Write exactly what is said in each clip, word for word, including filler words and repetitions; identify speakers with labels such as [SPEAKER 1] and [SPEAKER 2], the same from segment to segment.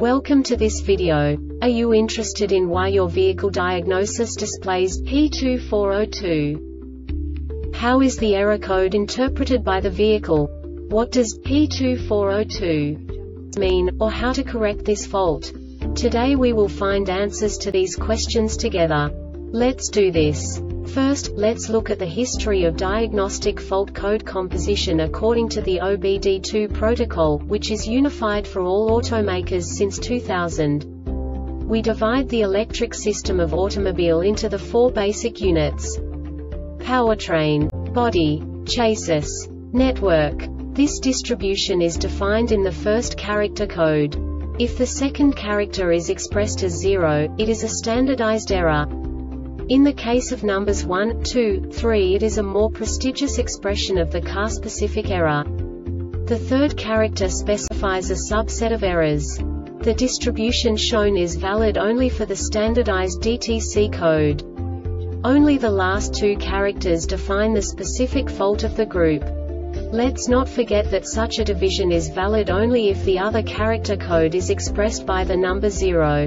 [SPEAKER 1] Welcome to this video. Are you interested in why your vehicle diagnosis displays P two four zero two? How is the error code interpreted by the vehicle? What does P two four zero two mean, or how to correct this fault? Today we will find answers to these questions together. Let's do this. First, let's look at the history of diagnostic fault code composition according to the O B D two protocol, which is unified for all automakers since two thousand. We divide the electric system of automobile into the four basic units: powertrain, body, chassis, network. This distribution is defined in the first character code. If the second character is expressed as zero, it is a standardized error. In the case of numbers one, two, three, it is a more prestigious expression of the car-specific error. The third character specifies a subset of errors. The distribution shown is valid only for the standardized D T C code. Only the last two characters define the specific fault of the group. Let's not forget that such a division is valid only if the other character code is expressed by the number zero.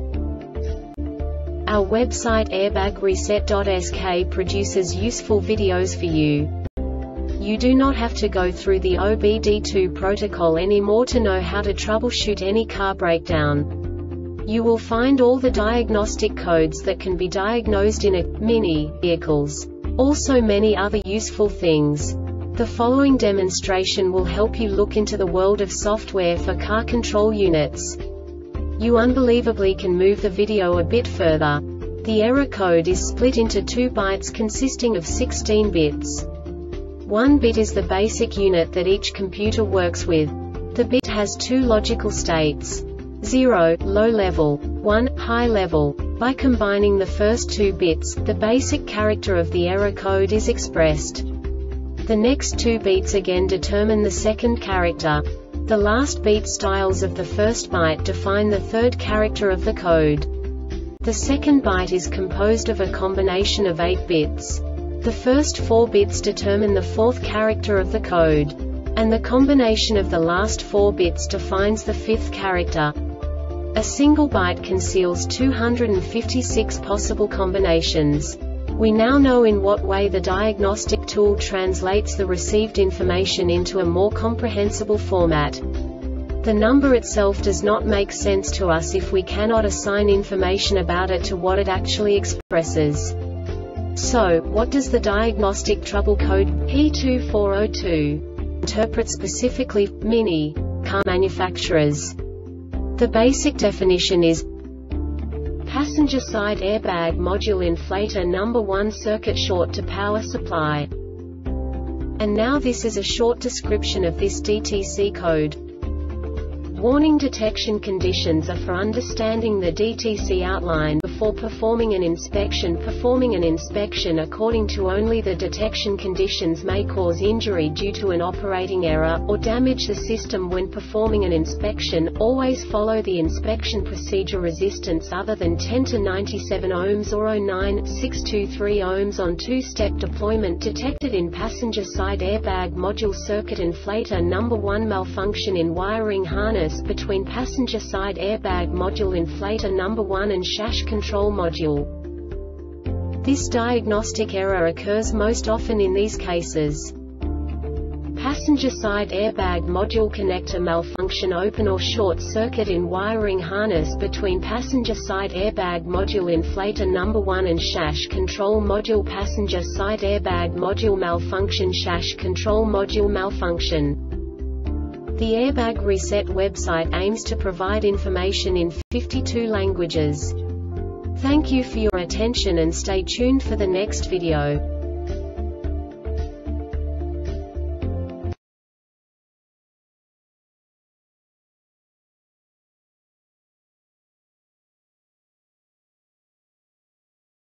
[SPEAKER 1] Our website airbag reset dot S K produces useful videos for you. You do not have to go through the O B D two protocol anymore to know how to troubleshoot any car breakdown. You will find all the diagnostic codes that can be diagnosed in a mini vehicles. Also many other useful things. The following demonstration will help you look into the world of software for car control units. You unbelievably can move the video a bit further. The error code is split into two bytes consisting of sixteen bits. One bit is the basic unit that each computer works with. The bit has two logical states: zero, low level, one, high level. By combining the first two bits, the basic character of the error code is expressed. The next two bits again determine the second character. The last beat styles of the first byte define the third character of the code. The second byte is composed of a combination of eight bits. The first four bits determine the fourth character of the code. And the combination of the last four bits defines the fifth character. A single byte conceals two hundred fifty-six possible combinations. We now know in what way the diagnostic tool translates the received information into a more comprehensible format. The number itself does not make sense to us if we cannot assign information about it to what it actually expresses. So, what does the diagnostic trouble code P two four zero two interpret specifically for mini car manufacturers? The basic definition is passenger side airbag module inflator number one circuit short to power supply. And now this is a short description of this D T C code. Warning: detection conditions are for understanding the D T C outline before performing an inspection. Performing an inspection according to only the detection conditions may cause injury due to an operating error, or damage the system when performing an inspection. Always follow the inspection procedure. Resistance other than ten to ninety-seven ohms or zero point nine six two three ohms on two-step deployment detected in passenger side airbag module circuit inflator number one. Malfunction in wiring harness between passenger side airbag module inflator number one and shash control module. This diagnostic error occurs most often in these cases: passenger side airbag module connector malfunction, open or short circuit in wiring harness between passenger side airbag module inflator number one and shash control module, passenger side airbag module malfunction, shash control module malfunction. The Airbag Reset website aims to provide information in fifty-two languages. Thank you for your attention and stay tuned for the next video.